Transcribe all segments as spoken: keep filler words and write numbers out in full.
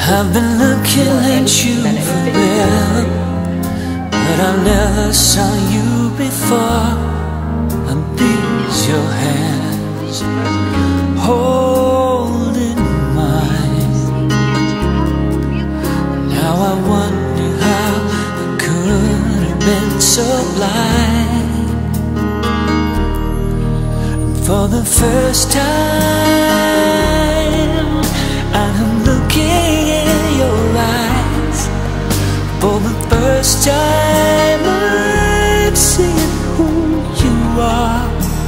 I've been looking at you forever, but I never saw you before. And these your hands holding mine. Now I wonder how I could have been so blind. And for the first time I'm looking in your eyes. For the first time I'm seeing who you are.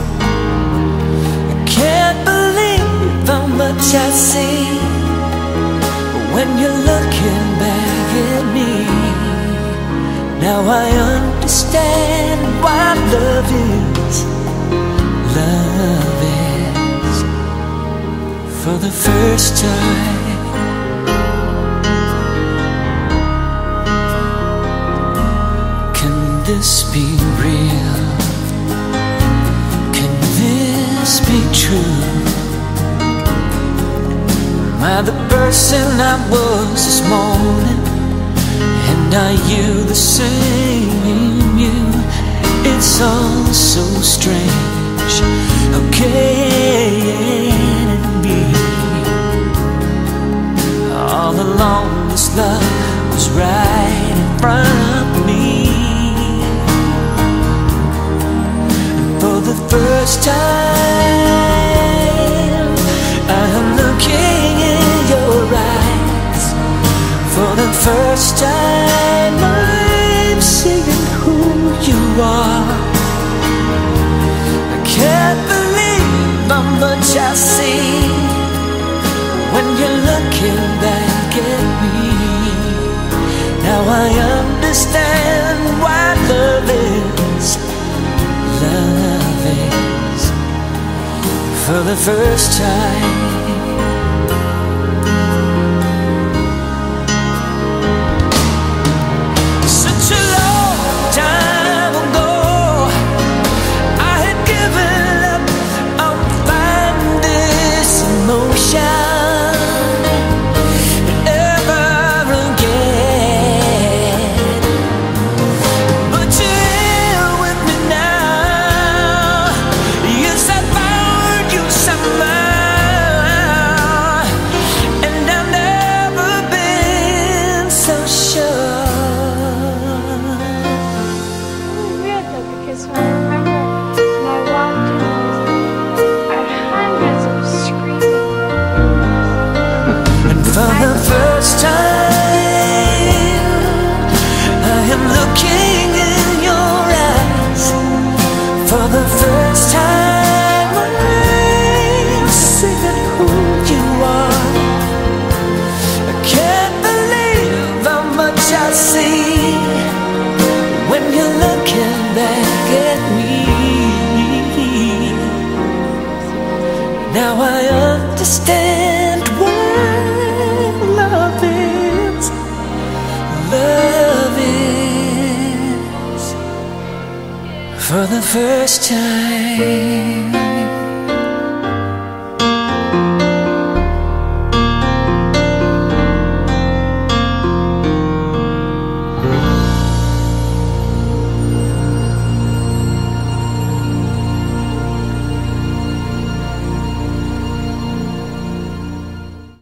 I can't believe how much I see when you're looking back at me. Now I understand why love is, love is. For the first time, can this be real? Can this be true? Am I the person I was this morning? And are you the same you? It's all so strange. How can it be? All along this love was right in front of me. And for the first time I am looking in your eyes. For the first time I'm seeing who you are. I can't believe how much I see when you're looking back at me. Now I understand why love is, love is. For the first time, such a long time ago, I had given up on finding this emotion ever again. But you're here with me now. Yes, I found you somehow, and I've never been so sure. Weird though, because when I remember when I walked in, I had hundreds of screaming. And for the first time I am looking in your eyes. For the first time I'm seeing who you are. I can't believe how much I see when you're looking back at me. Now I understand why love is, love is. For the first time.